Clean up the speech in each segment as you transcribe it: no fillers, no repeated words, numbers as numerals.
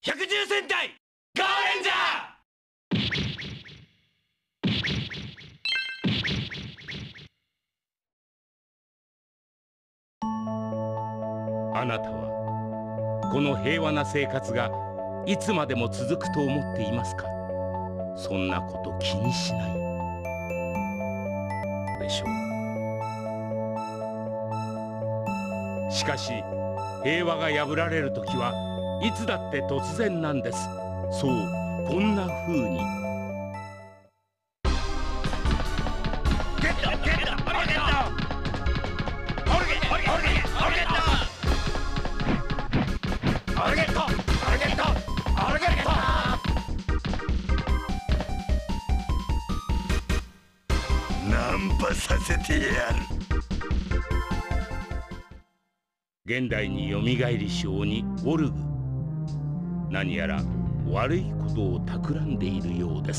百獣戦隊ガーレンジャー。あなたはこの平和な生活がいつまでも続くと思っていますか？そんなこと気にしないでしょう。しかし平和が破られる時はいつだって突然なんです。そう、こんな風に。ゲットゲットゲットオルゲットオルゲットオルゲットオルゲットオルゲットオルゲットオルゲット。 ナンパさせてやる。 現代によみがえりし鬼オルグ、何やら悪いことを企んでいるようです。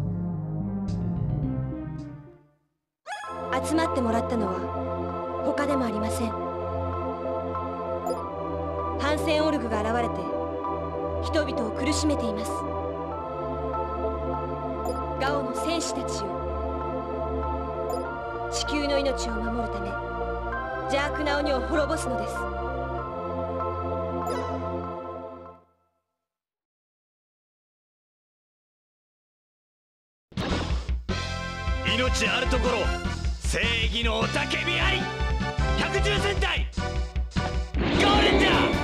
集まってもらったのは他でもありません。反戦オルグが現れて人々を苦しめています。ガオの戦士たちよ、地球の命を守るため邪悪な鬼を滅ぼすのです。 命あるところ正義の雄たけびあり。百獣戦隊ガーレンジャー。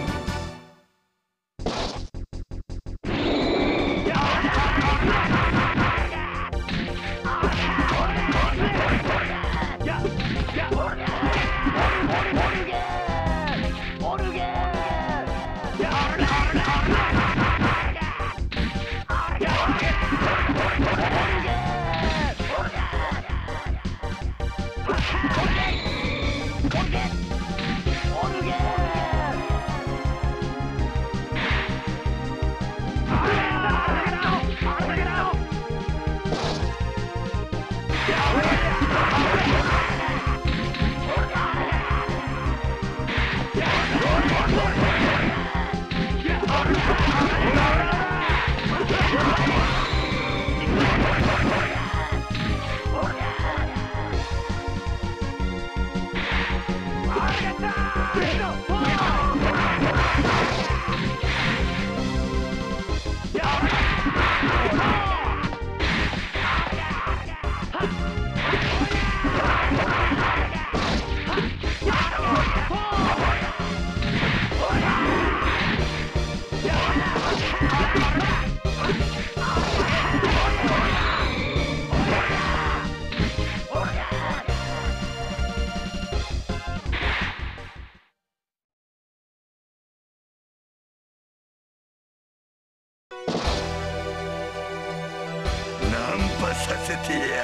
させてやる。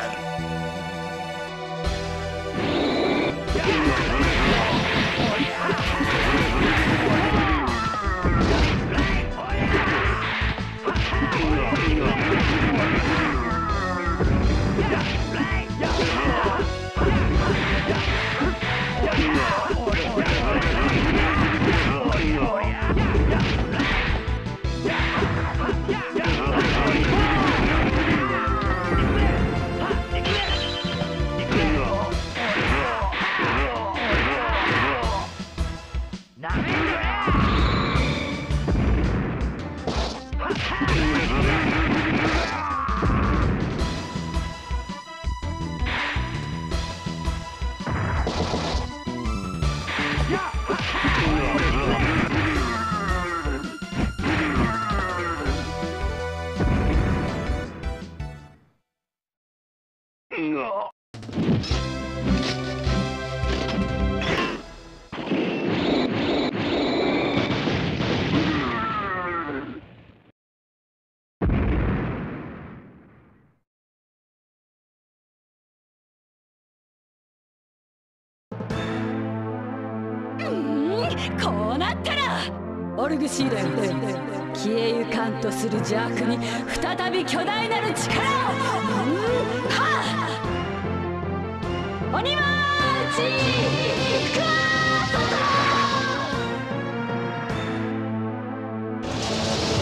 こうなったらオルグシーレン消えゆかんとする邪悪に再び巨大なる力を。はあ、鬼マーチクラートだ。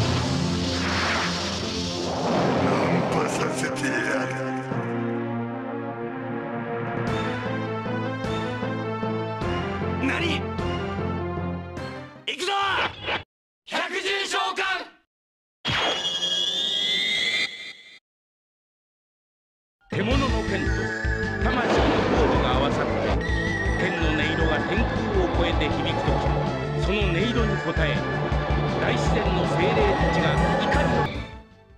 てやる。 何？行くぞ！百獣召喚！ 獣の剣と魂のコードが合わさって剣の音色が天空を越えて響くとき、その音色に応え大自然の精霊たちが怒りを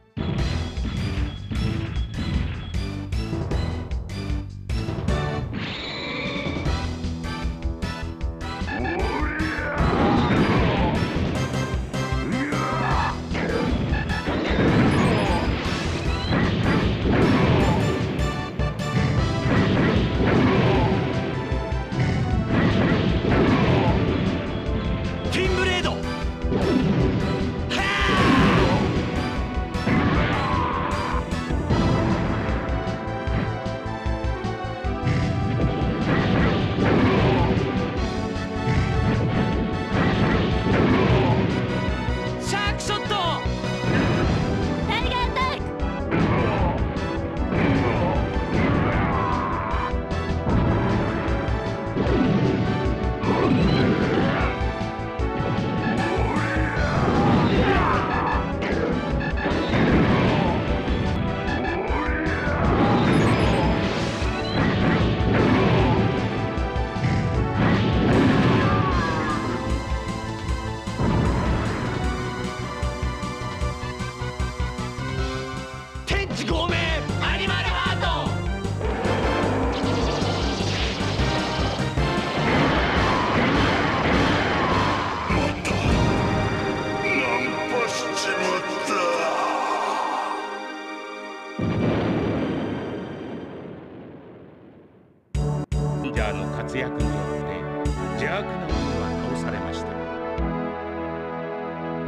活躍によって邪悪な鬼は倒されました。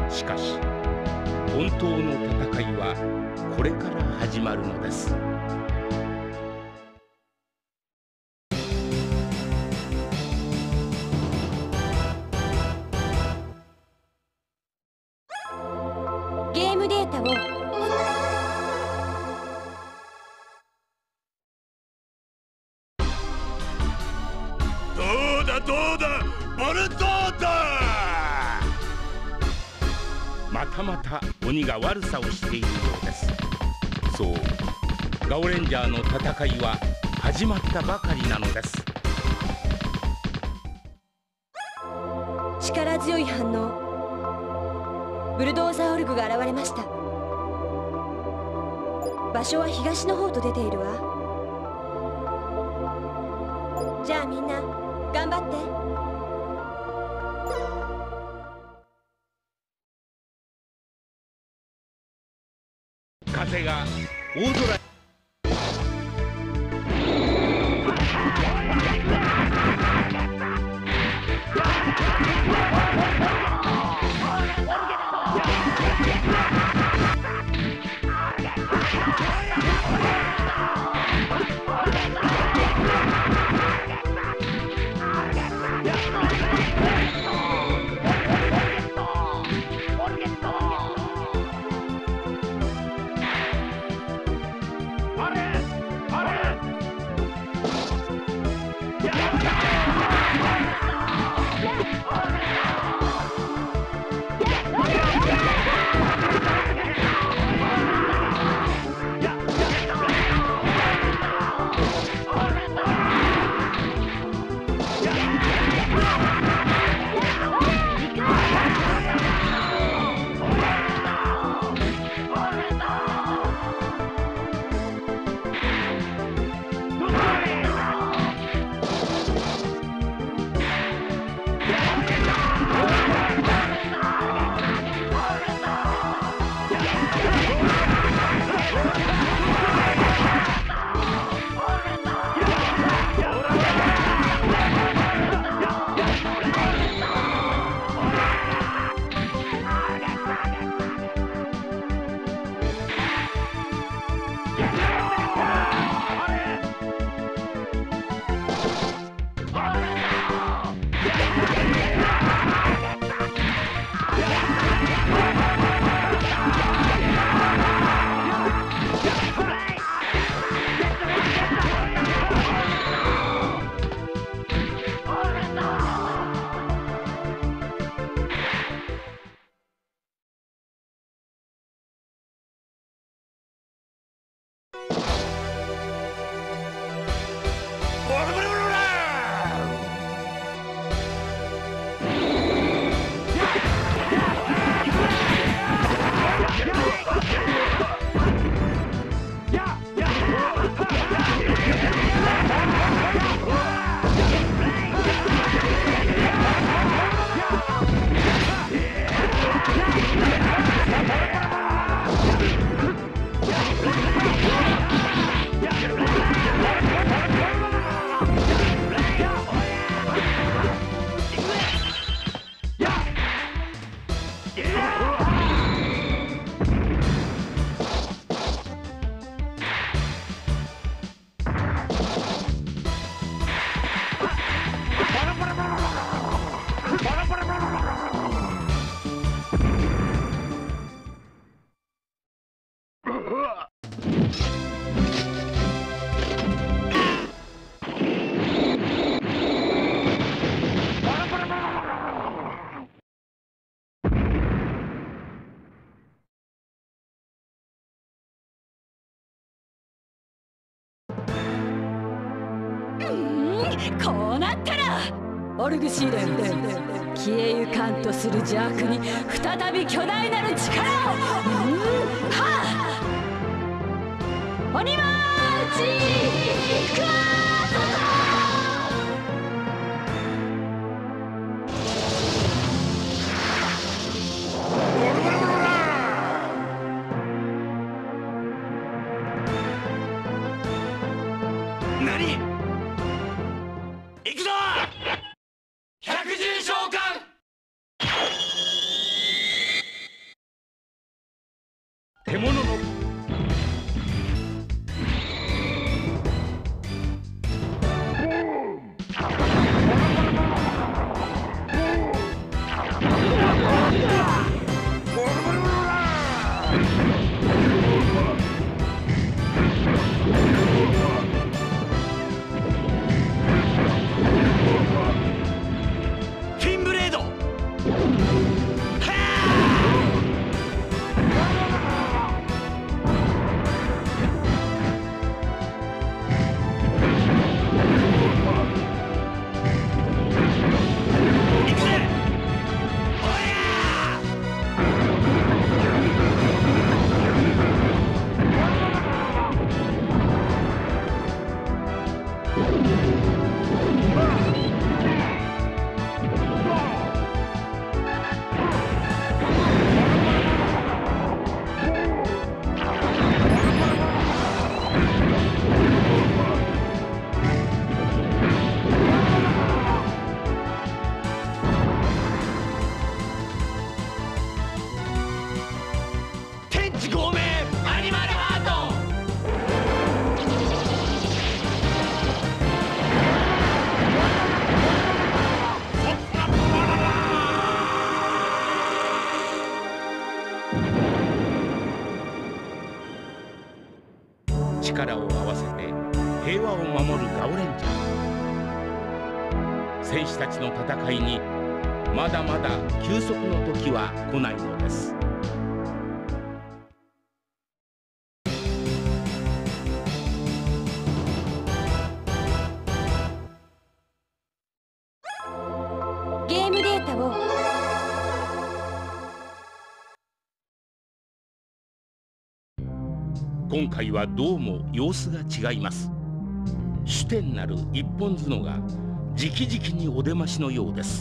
しかし本当の戦いはこれから始まるのです。 ゲームデータをどうだボルトーだ。 またまた鬼が悪さをしているようです。そう、ガオレンジャーの戦いは始まったばかりなのです。 力強い反応。ブルドーザーオルグが現れました。場所は東の方と出ているわ。じゃあみんな頑張って。 風が大空こうなったらオルグシーレン消えゆかんとする邪悪に再び巨大なる力をはあ鬼マーチいくわ何？行くぞ！百獣召喚！ 獣のフィンブレード！ 力を合わせて平和を守るガオレンジャー。戦士たちの戦いにまだまだ休息の時は来ないのです。 ゲームデータを今回はどうも様子が違います。主典なる一本角が直々にお出ましのようです。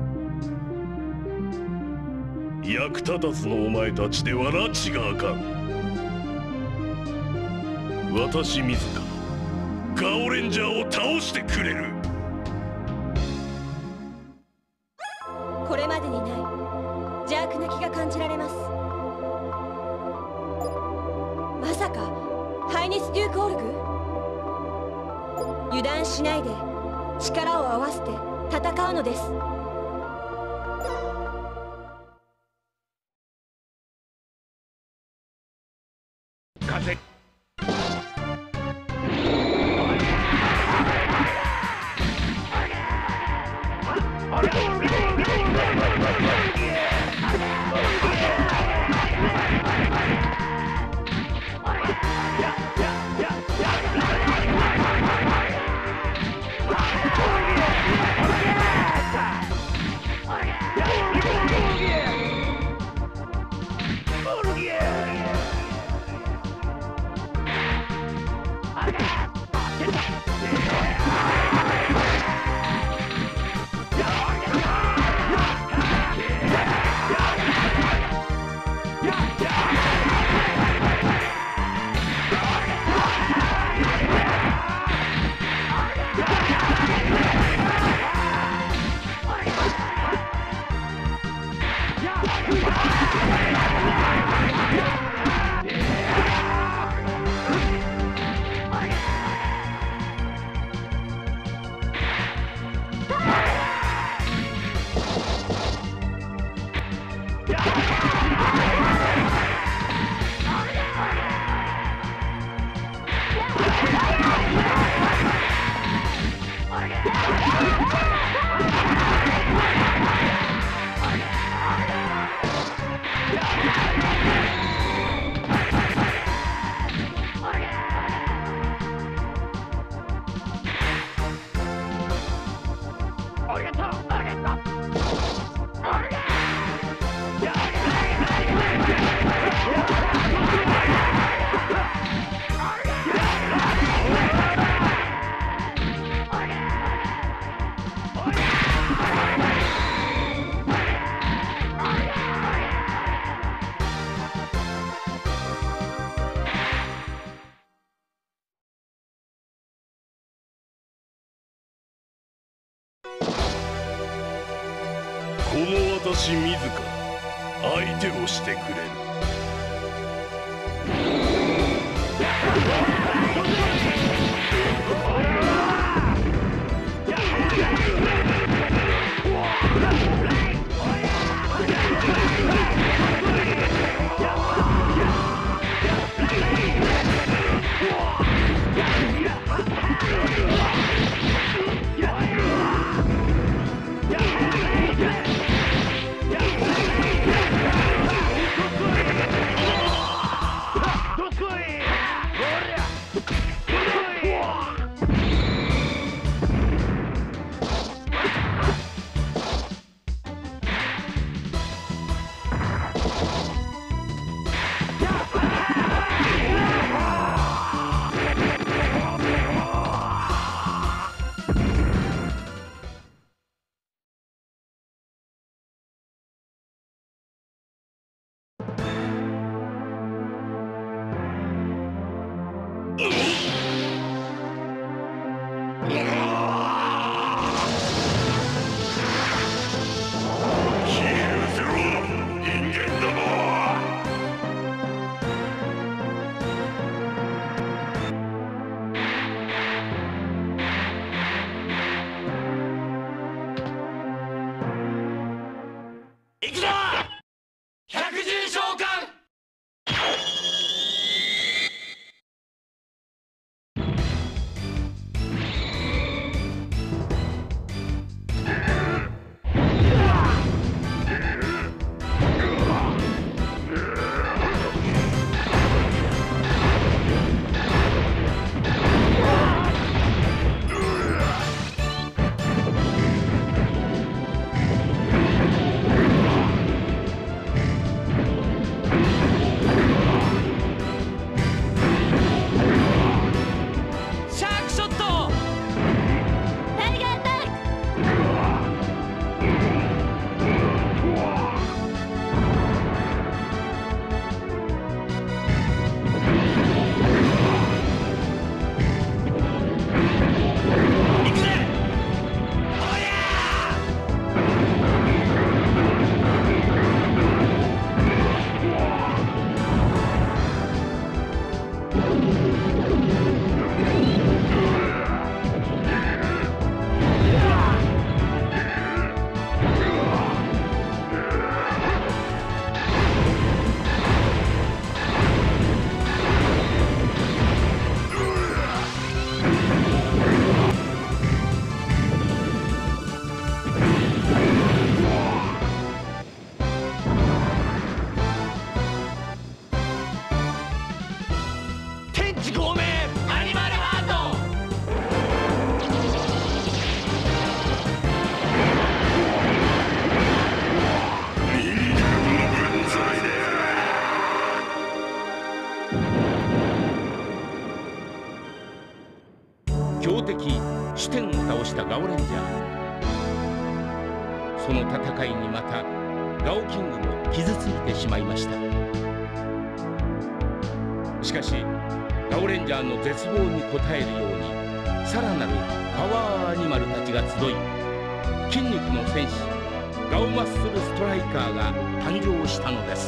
役立たずのお前たちでは拉致があかん。私自らガオレンジャーを倒してくれる。 これまでにない邪悪な気が感じられます。まさかハイネス・デューク・オルグ？油断しないで力を合わせて戦うのです。 風この私自ら相手をしてくれる。 強敵シュテンを倒したガオレンジャー。その戦いにまたガオキングも傷ついてしまいました。しかしガオレンジャーの絶望に応えるようにさらなるパワーアニマルたちが集い、筋肉の戦士ガオマッスルストライカーが誕生したのです。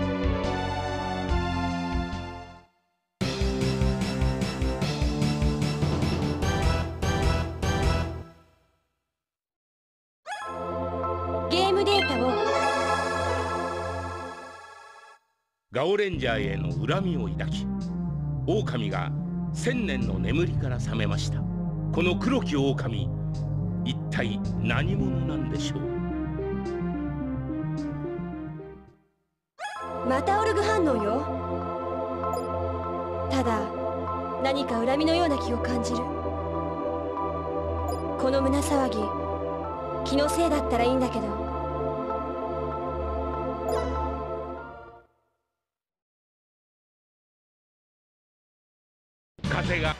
ガオレンジャーへの恨みを抱き、狼が1000年の眠りから覚めました。この黒き狼、一体何者なんでしょう。 またオルグ反応よ。ただ何か恨みのような気を感じる。この胸騒ぎ、気のせいだったらいいんだけど。 風が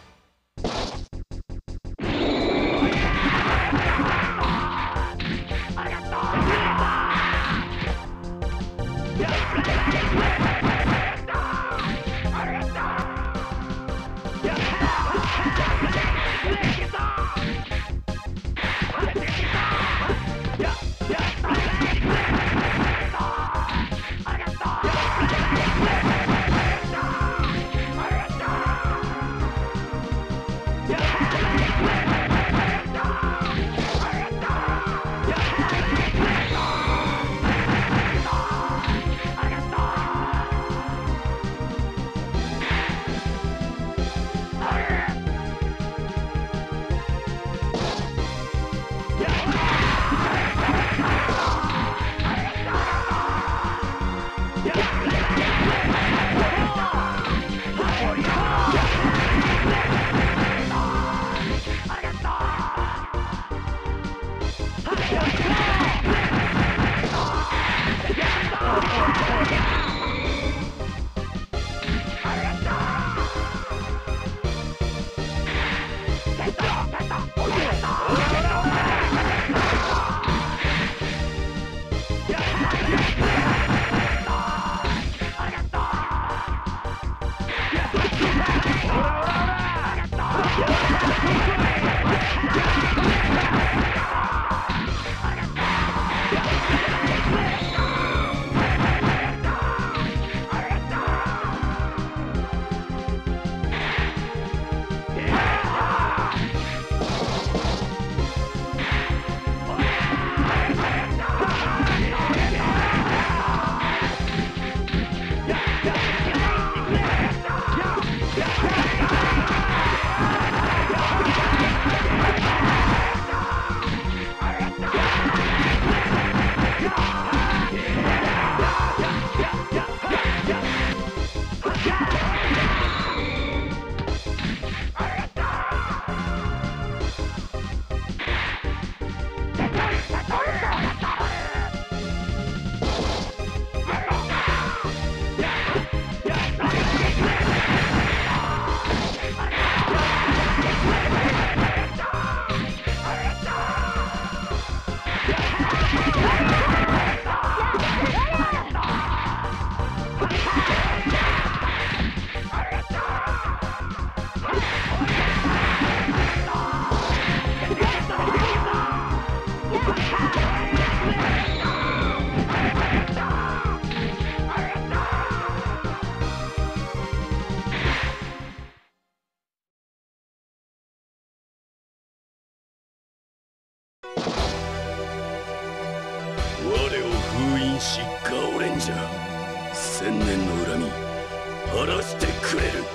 しガオレンジャー、1000年の恨み晴らしてくれる。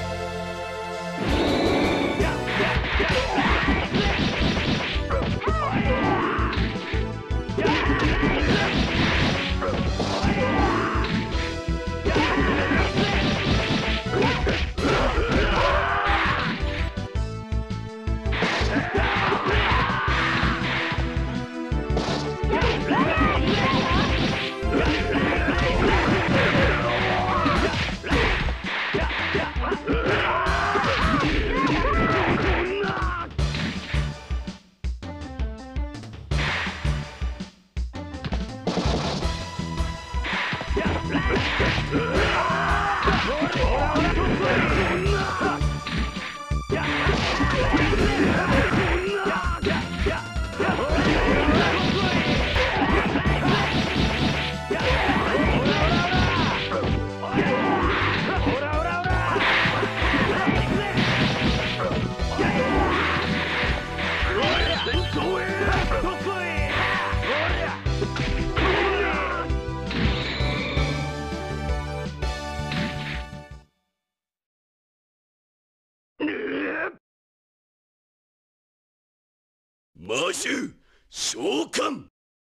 魔獣召喚。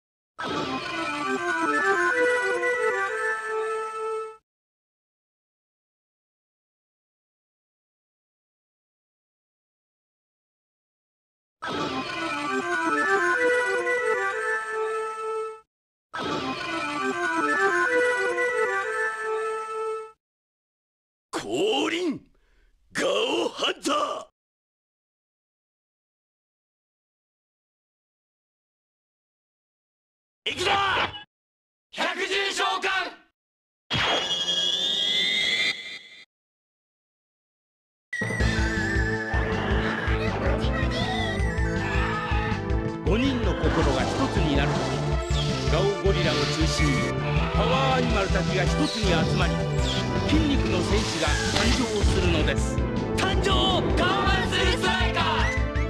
降臨ガオハンター。行くぞ百獣召喚。 5人の心が一つになるガオゴリラを中心にパワーアニマルたちが一つに集まり、筋肉の戦士が誕生するのです。 誕生ガオマンスルストライカー。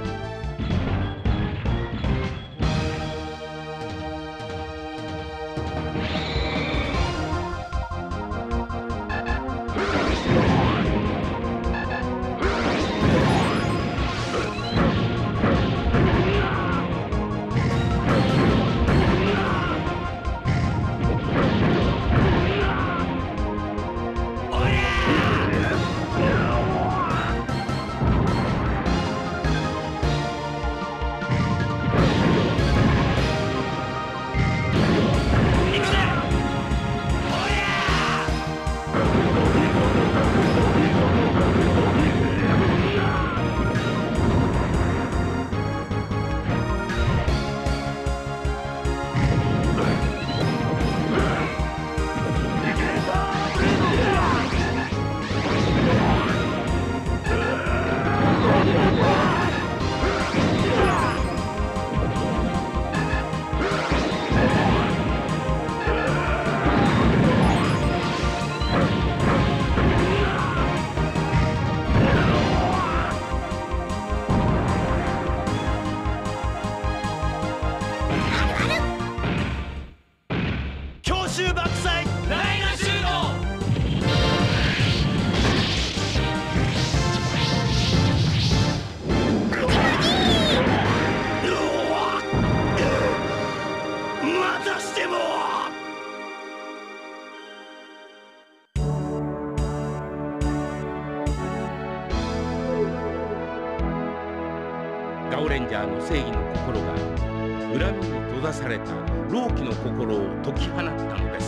ガオレンジャーの正義の心が恨みに閉ざされた老鬼の心を解き放ったのです。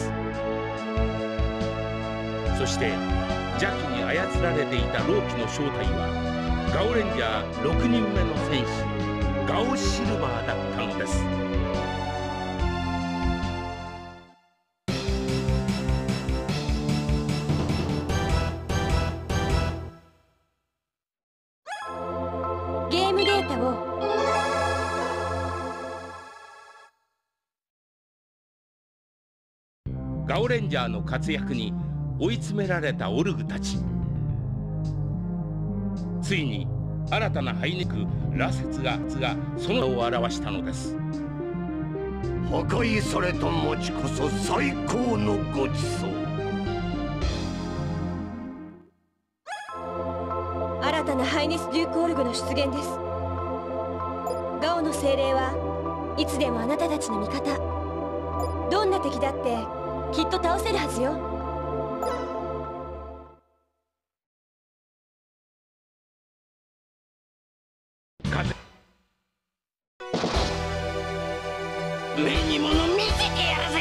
そして邪気に操られていた老鬼の正体はガオレンジャー6人目の戦士ガオシルバーだったのです。 ゲームデータをガオレンジャーの活躍に追い詰められたオルグたち。ついに新たなハイネクラセツがその名を表したのです。 破壊された町こそ最高のごちそう。 新たなハイネス・デューク・オルグの出現です。ガオの精霊はいつでもあなたたちの味方。どんな敵だってきっと倒せるはずよ。 目に物見せてやるぜ。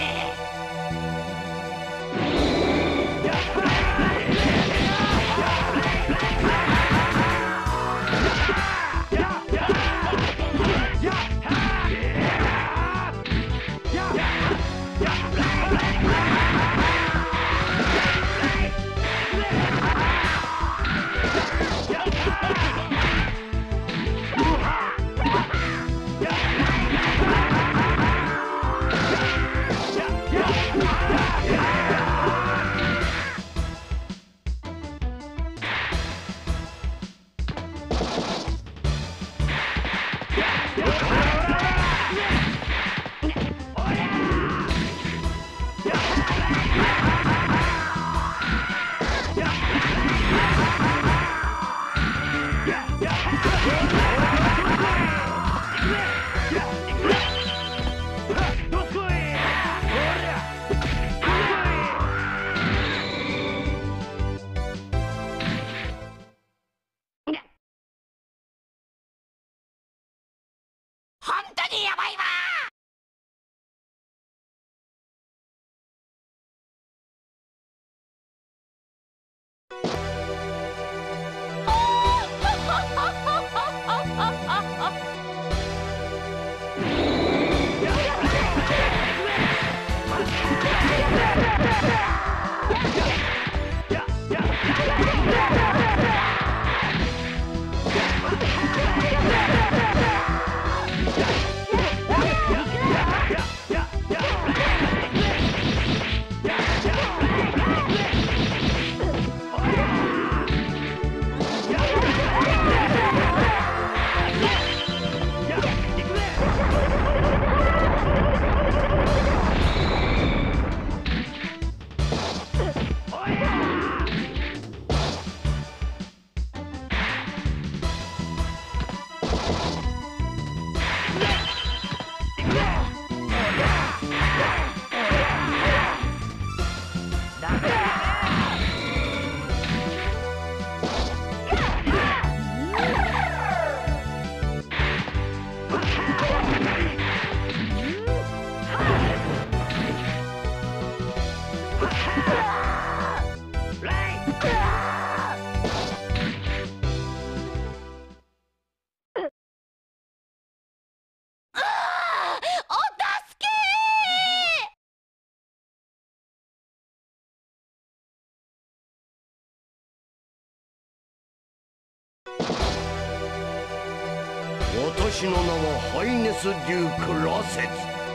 私の名はハイネス・デューク・ラセツ。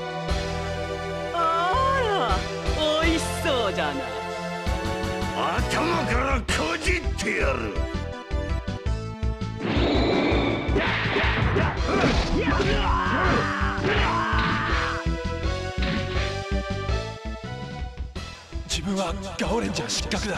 あら、美味しそうじゃない。 頭からこじってやる。 自分はガオレンジャー失格だ。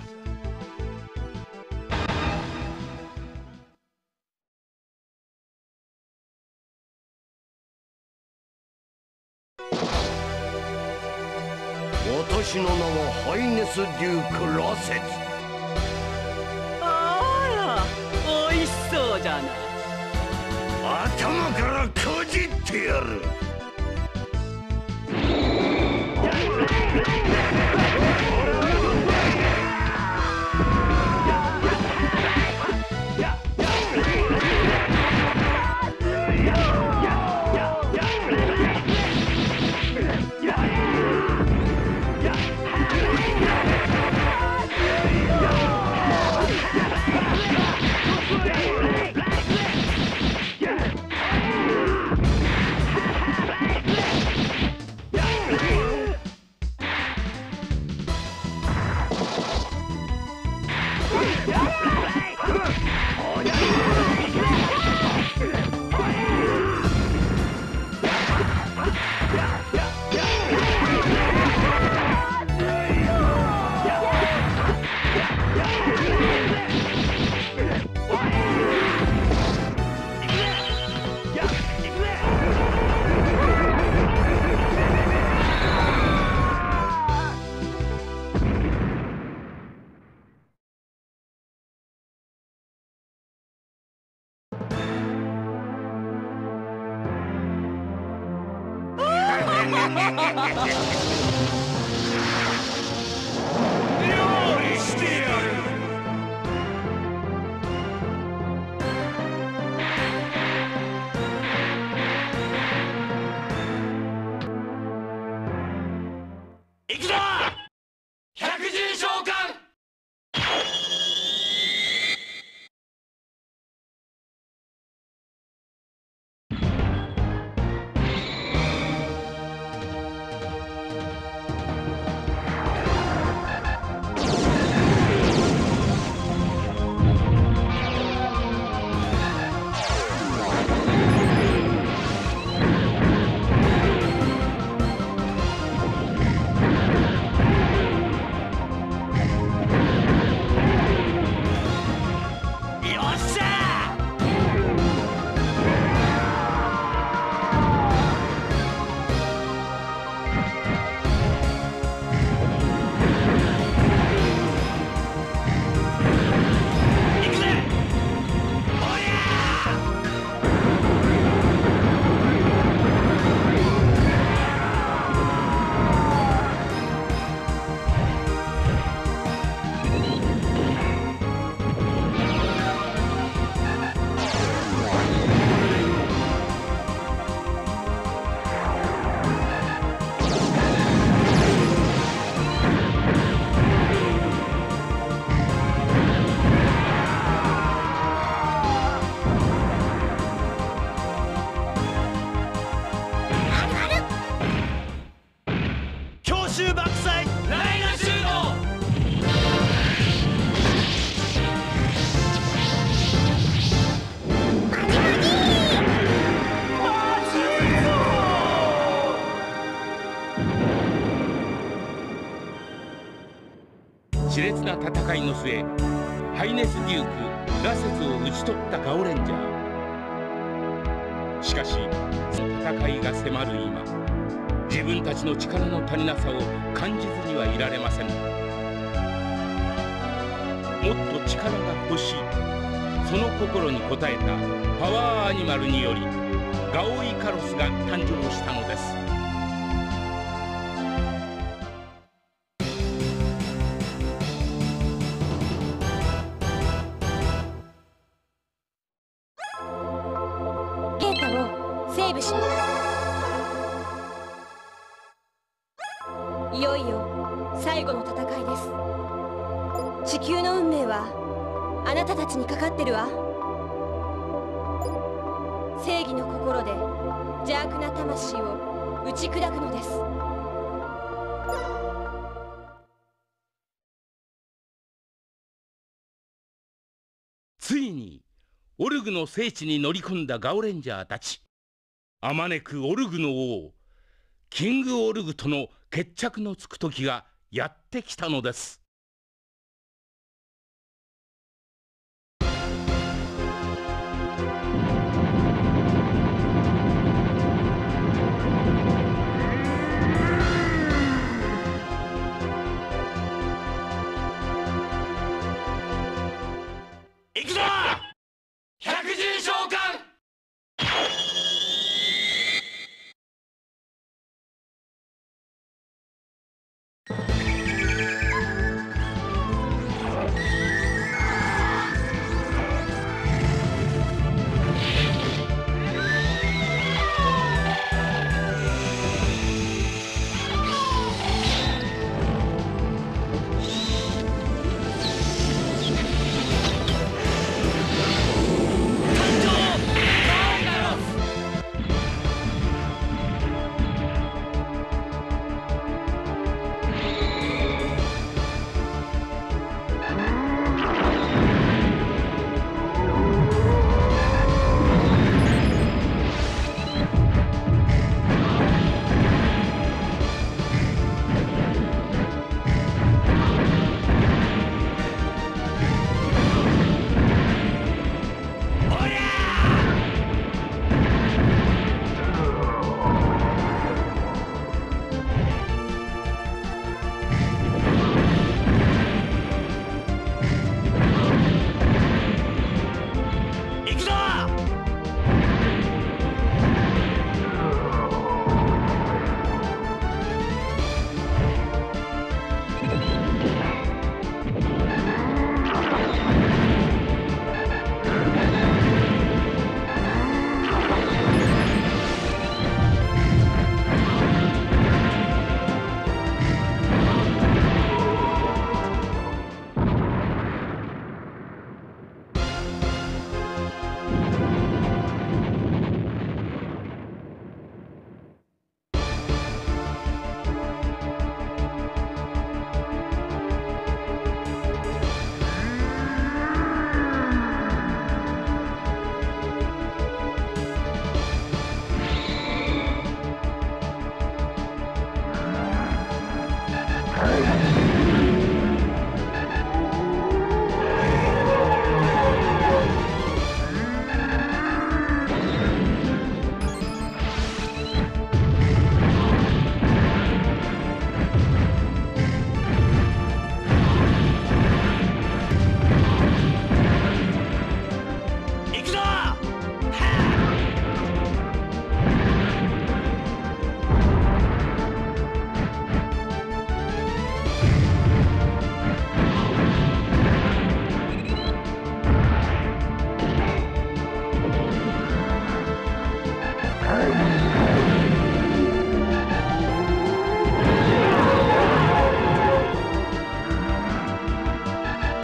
私の名はハイネス・デューク・ラセツ。 あら、美味しそうじゃない。 頭からこじってやる。 料理してやる。 行くぞ百獣召喚。 熾烈な戦いの末、ハイネスデュークラセツを討ち取ったガオレンジャー。しかしその戦いが迫る今、自分たちの力の足りなさを感じずにはいられません。もっと力が欲しい、その心に応えたパワーアニマルによりガオイカロスが誕生したのです。 データをセーブします。いよいよ最後の戦いです。地球の運命はあなたたちにかかってるわ。正義の心で邪悪な魂を打ち砕くのです。 ついにオルグの聖地に乗り込んだガオレンジャーたち。あまねくオルグの王キングオルグとの決着のつく時がやってきたのです。 行くぞ百獣召喚。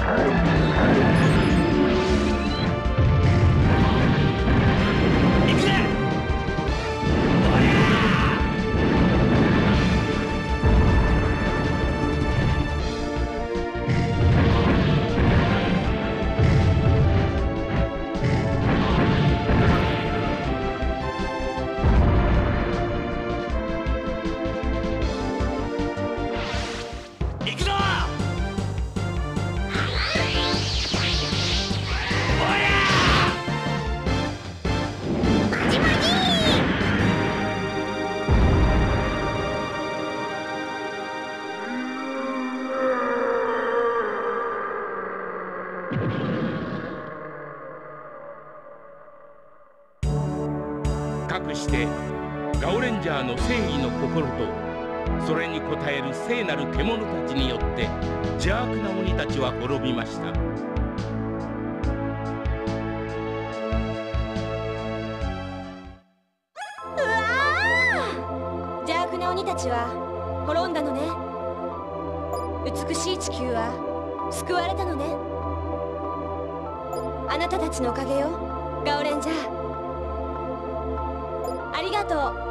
行くぜ。行くぞ。 かくしてガオレンジャーの正義の心とそれに応える聖なる獣たちによって邪悪な鬼たちは滅びました。 うわー、邪悪な鬼たちは滅んだのね。美しい地球は救われたのね。あなたたちのおかげよ、ガオレンジャー。ありがとう。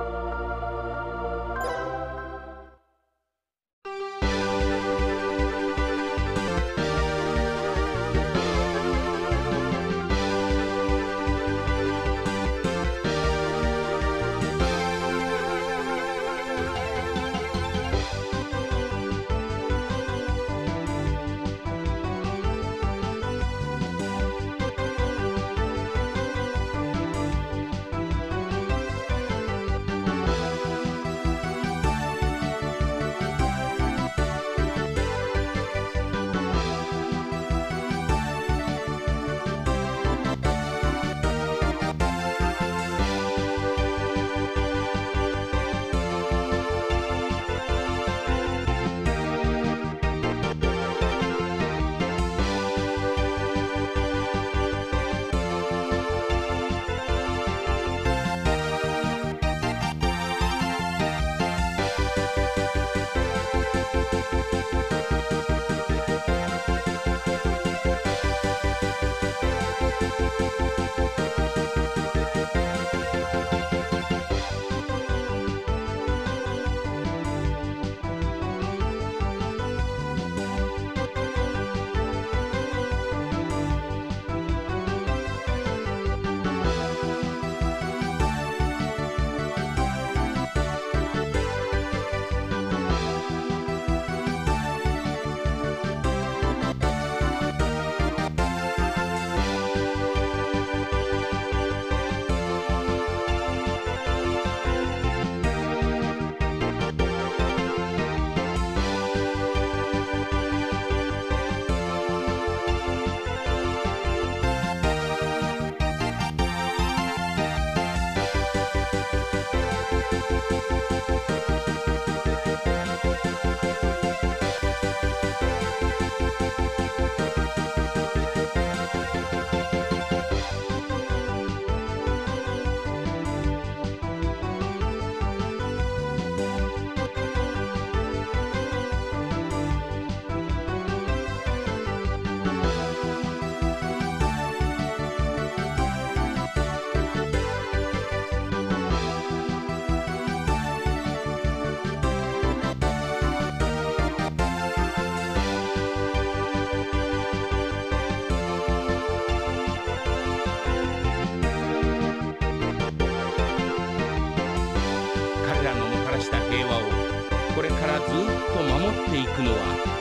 彼らのもたらした平和をこれからずっと守っていくのは